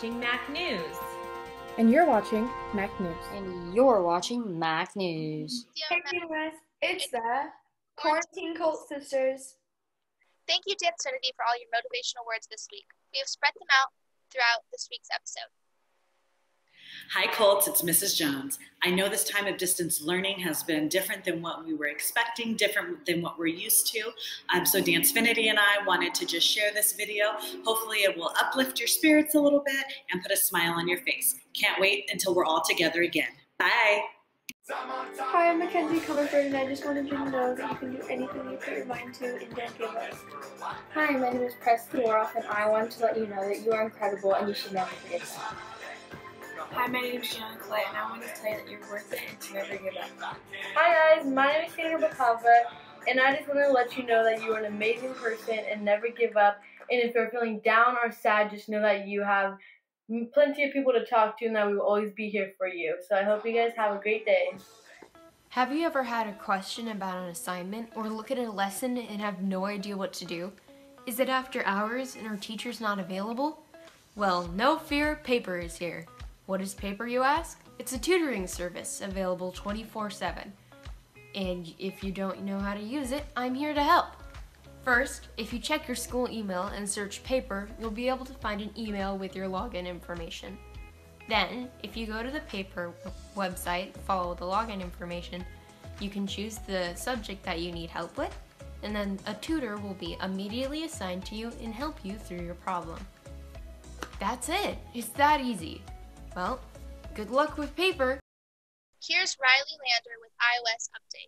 watching Mac News. And you're watching Mac News. And you're watching Mac News. Hey guys, it's the Quarantine Cult Sisters. Thank you to Infinity for all your motivational words this week. We have spread them out throughout this week's episode. Hi Colts, it's Mrs. Jones. I know this time of distance learning has been different than what we were expecting, different than what we're used to. So Dancefinity and I wanted to just share this video. Hopefully it will uplift your spirits a little bit and put a smile on your face. Can't wait until we're all together again. Bye. Hi, I'm Mackenzie Comerford, and I just wanted you to know that you can do anything you put your mind to and don't give up. Hi, my name is Preston Woroff, and I want to let you know that you are incredible and you should never forget that. Hi, my name is Gianna Clay, and I want to tell you that you're worth it and to never give up. Hi guys, my name is Taylor Bacava, and I just want to let you know that you are an amazing person and never give up. And if you're feeling down or sad, just know that you have plenty of people to talk to and that we will always be here for you. So I hope you guys have a great day. Have you ever had a question about an assignment or look at a lesson and have no idea what to do? Is it after hours and our teacher's not available? Well, no fear, Paper is here. What is Paper, you ask? It's a tutoring service available 24/7. And if you don't know how to use it, I'm here to help. First, if you check your school email and search Paper, you'll be able to find an email with your login information. Then, if you go to the Paper website, follow the login information, you can choose the subject that you need help with, and then a tutor will be immediately assigned to you and help you through your problem. That's it. It's that easy. Well, good luck with Paper. Here's Riley Lander with iOS Update.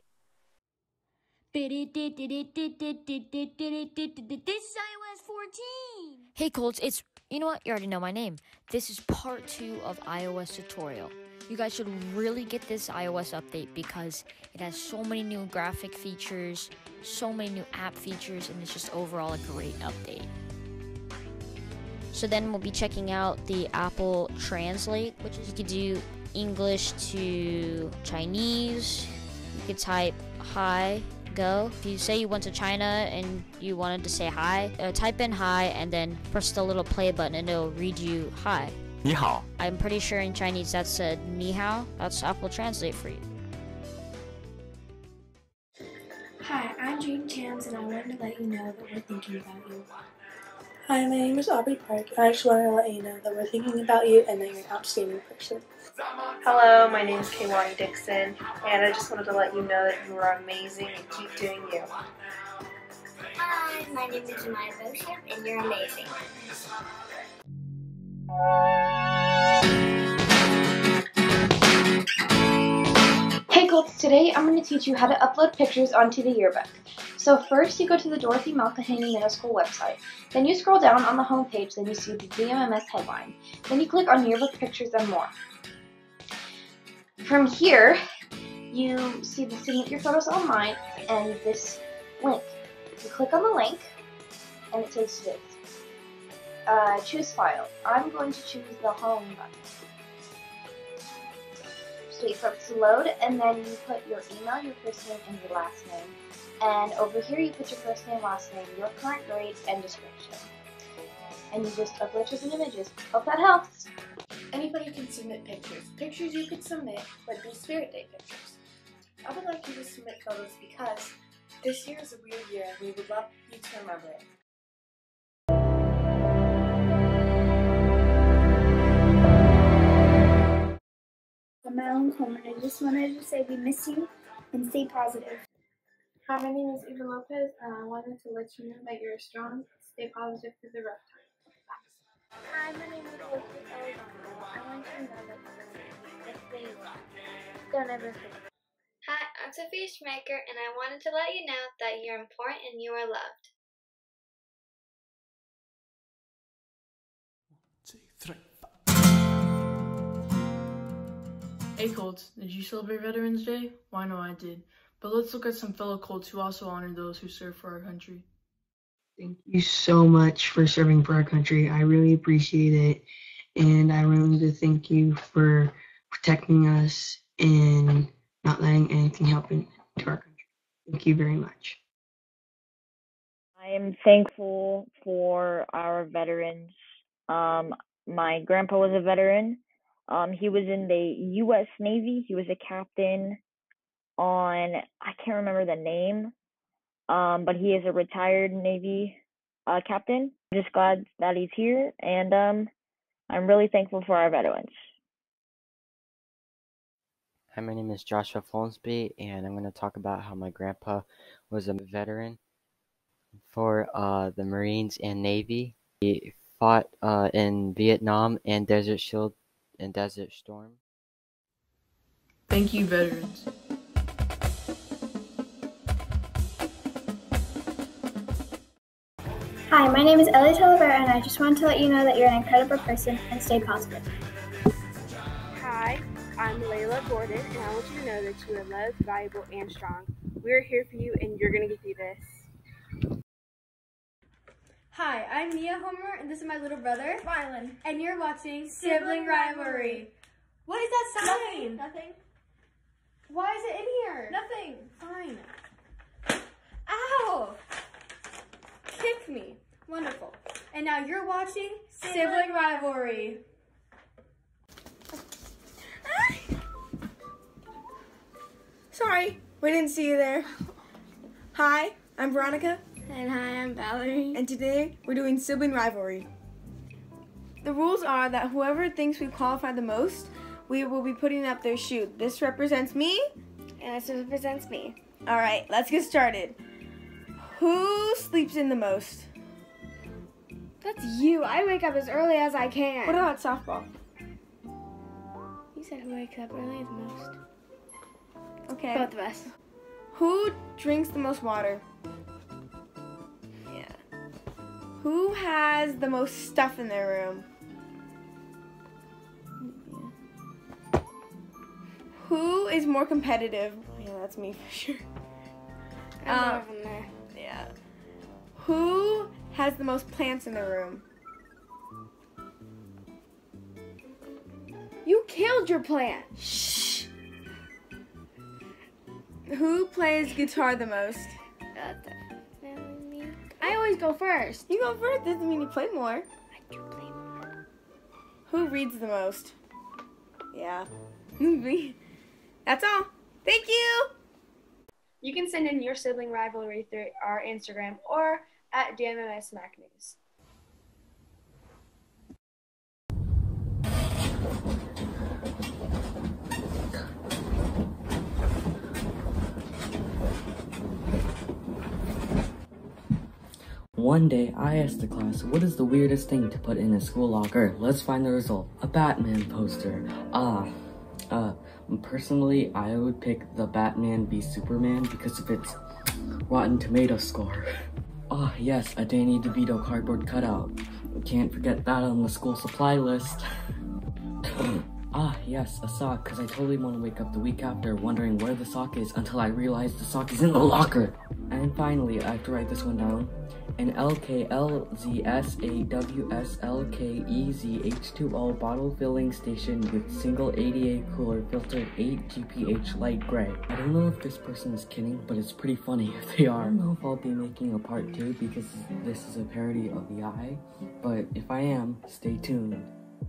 This is iOS 14. Hey Colts, you know what? You already know my name. This is part 2 of iOS tutorial. You guys should really get this iOS update because it has so many new graphic features, so many new app features, and it's just overall a great update. So then we'll be checking out the Apple Translate, which is you could do English to Chinese. You could type hi, go. If you say you went to China and you wanted to say hi, type in hi and then press the little play button and it'll read you hi. 你好. I'm pretty sure in Chinese that said ni hao. That's Apple Translate for you. Hi, I'm Dream Chams, and I wanted to let you know that we're thinking about you. Hi, my name is Aubrey Park, and I just wanted to let you know that we're thinking about you and that you're an outstanding person. Hello, my name is Kaywani Dixon, and I just wanted to let you know that you are amazing and keep doing you. Hi, my name is Maya Bosham, and you're amazing. Hey Colts, today I'm going to teach you how to upload pictures onto the yearbook. So first you go to the Dorothy Mulcahy Middle School website. Then you scroll down on the home page, then you see the DMMS headline. Then you click on Yearbook Pictures and More. From here, you see the Submit Your Photos Online and this link. You click on the link and it takes you to this. Choose file. I'm going to choose the home button. So you press load, and then you put your email, your first name, and your last name. And over here you put your first name, last name, your current grade, and description. And you just upload your images. Hope that helps. Anybody can submit pictures. Pictures you could submit would be Spirit Day pictures. I would like you to submit photos because this year is a weird year and we would love you to remember it. Madeline Coleman. I just wanted to say we miss you and stay positive. Hi, my name is Eva Lopez, and I wanted to let you know that you're strong. Stay positive through the rough times. Hi, my name is Elizabeth Elizondo. I want you to know that you're don't ever forget. Hi, I'm Sophia Schmaker, and I wanted to let you know that you're important and you are loved. 1, 2, 3. Hey Colts, did you celebrate Veterans Day? Well, I know I did. But let's look at some fellow Colts who also honor those who serve for our country. Thank you so much for serving for our country. I really appreciate it. And I wanted to thank you for protecting us and not letting anything happen to our country. Thank you very much. I am thankful for our veterans. My grandpa was a veteran. He was in the U.S. Navy. He was a captain on, I can't remember the name, but he is a retired Navy captain. I'm just glad that he's here, and I'm really thankful for our veterans. Hi, my name is Joshua Folsby, and I'm going to talk about how my grandpa was a veteran for the Marines and Navy. He fought in Vietnam and Desert Shield and Desert Storm. Thank you, veterans. Hi, my name is Ellie Talavera, and I just wanted to let you know that you're an incredible person and stay positive. Hi, I'm Layla Gordon, and I want you to know that you are loved, valuable, and strong. We're here for you, and you're going to get through this. Hi, I'm Mia Homer, and this is my little brother, Rylan, and you're watching Sibling Rivalry. What is that sign? Nothing. Why is it in here? Nothing. Fine. Ow! Kick me. Wonderful. And now you're watching Sibling Rivalry. Sorry, we didn't see you there. Hi, I'm Veronica. And hi, I'm Valerie. And today we're doing Sibling Rivalry. The rules are that whoever thinks we qualify the most, we will be putting up their shoe. This represents me. And this represents me. All right, let's get started. Who sleeps in the most? That's you. I wake up as early as I can. What about softball? You said who wakes up early the most. Okay. Both of us. Who drinks the most water? Yeah. Who has the most stuff in their room? Yeah. Who is more competitive? Yeah, that's me for sure. I'm more from there. Yeah. Who has the most plants in their room? You killed your plant. Shh. Who plays guitar the most? I always go first. You go first doesn't mean you play more. I do play more. Who reads the most? Yeah. That's all. Thank you. You can send in your sibling rivalry through our Instagram or at DMMS Mac News. One day, I asked the class, what is the weirdest thing to put in a school locker? Let's find the result. A Batman poster. Personally, I would pick the Batman v Superman because of its Rotten Tomato score. Yes, a Danny DeVito cardboard cutout. Can't forget that on the school supply list. Yes, a sock, because I totally want to wake up the week after wondering where the sock is until I realize the sock is in the locker. And finally, I have to write this one down. An LKLZSAWSLKEZH2O bottle filling station with single ADA cooler filtered 8 GPH light gray. I don't know if this person is kidding, but it's pretty funny if they are. I don't know if I'll be making a part 2 because this is a parody of The Eye, but if I am, stay tuned.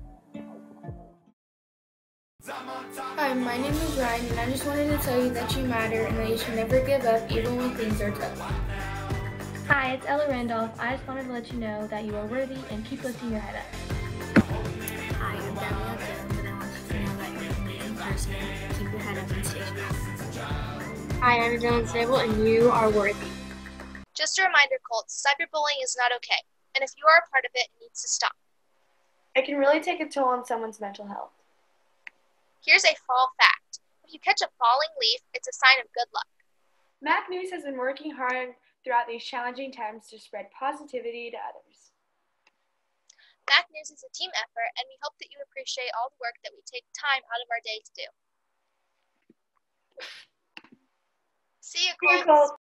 Hi, my name is Ryan, and I just wanted to tell you that you matter and that you should never give up even when things are tough. Hi, it's Ella Randolph. I just wanted to let you know that you are worthy and keep lifting your head up. Hi, I'm Danielle Jones, and I want you to know that you're an amazing person. Keep your head up and stay strong. Hi, I'm Dylan Sable, and you are worthy. Just a reminder, Colt, cyberbullying is not okay, and if you are a part of it, it needs to stop. It can really take a toll on someone's mental health. Here's a fall fact. If you catch a falling leaf, it's a sign of good luck. Mac News has been working hard throughout these challenging times to spread positivity to others. Mac News is a team effort, and we hope that you appreciate all the work that we take time out of our day to do. See you, Colt.